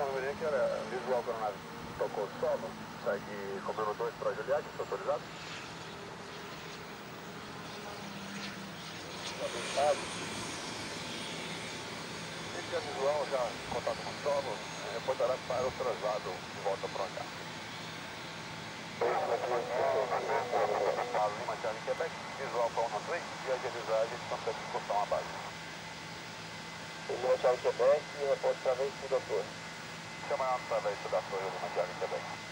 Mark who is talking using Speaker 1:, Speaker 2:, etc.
Speaker 1: número que era visual quando a nave tocou o solo, segue comando 2 para Juliette, está autorizado? Esse é visual, já em contato com o solo, reportará para o traslado de volta para o hangar. Lima Charlie Quebec, visual para 193 e as avisagens estão para discussão abaixo. Lima Charlie Quebec, reporte travessa, doutor. Chama a travessa da Torre Lima Charlie Quebec.